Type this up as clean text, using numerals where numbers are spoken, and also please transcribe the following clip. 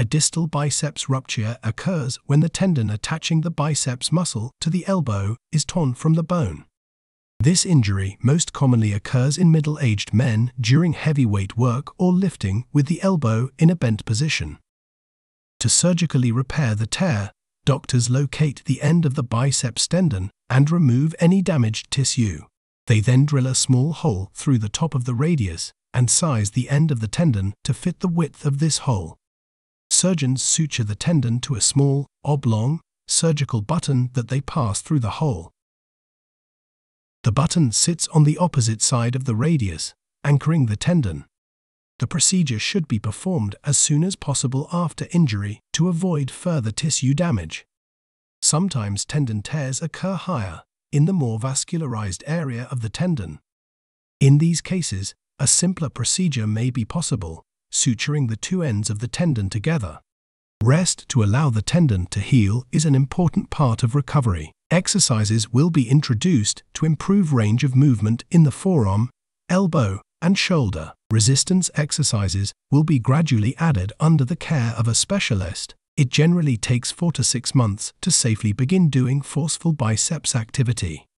A distal biceps rupture occurs when the tendon attaching the biceps muscle to the elbow is torn from the bone. This injury most commonly occurs in middle-aged men during heavyweight work or lifting with the elbow in a bent position. To surgically repair the tear, doctors locate the end of the biceps tendon and remove any damaged tissue. They then drill a small hole through the top of the radius and size the end of the tendon to fit the width of this hole. Surgeons suture the tendon to a small, oblong, surgical button that they pass through the hole. The button sits on the opposite side of the radius, anchoring the tendon. The procedure should be performed as soon as possible after injury to avoid further tissue damage. Sometimes tendon tears occur higher, in the more vascularized area of the tendon. In these cases, a simpler procedure may be possible, suturing the two ends of the tendon together. Rest to allow the tendon to heal is an important part of recovery. Exercises will be introduced to improve range of movement in the forearm, elbow, and shoulder. Resistance exercises will be gradually added under the care of a specialist. It generally takes 4 to 6 months to safely begin doing forceful biceps activity.